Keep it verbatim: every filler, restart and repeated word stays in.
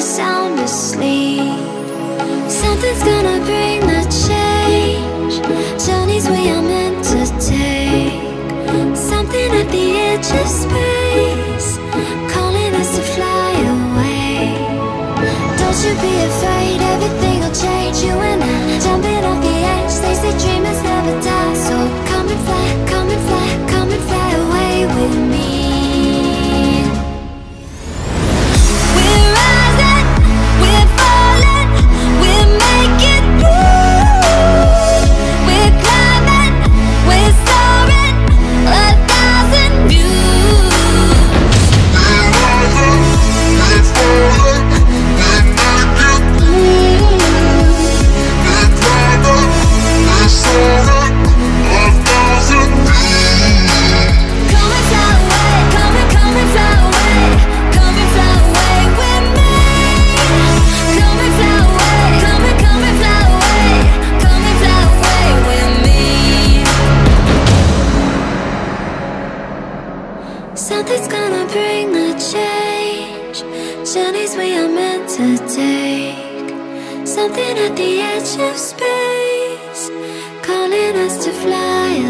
sound asleep. Something's gonna bring the change. Journeys we are meant to take. Something at the edge of space, calling us to fly away. Don't you be afraid, everything will change. You and I, jumping off the edge. They say dreamers never die. So come and fly, come and fly, come and fly away with me. We're rising, we're falling, we're making through. We're climbing, we're soaring, a thousand views. We're rising, we're falling, we're making through. We're climbing, we're soaring, a thousand views. Come and fly away, come and come and fly away, come and fly away with me. Come and fly away, come and come and fly away, come and fly away with me. Something's gonna bring the change. Journeys we are meant to take. Something at the edge of space, calling us to fly